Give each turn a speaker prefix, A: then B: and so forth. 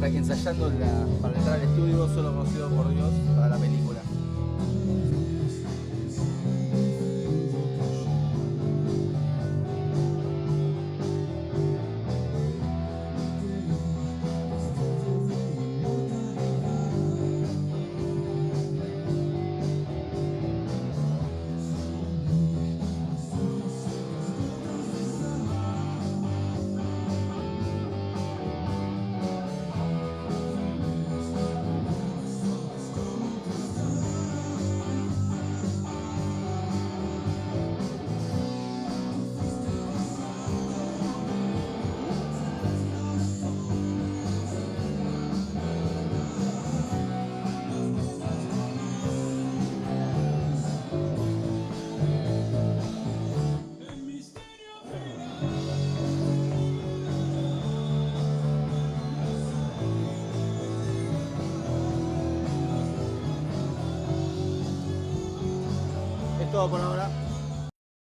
A: aquí ensayando para entrar al estudio Solo Conocido por Dios para la película. Es todo por ahora.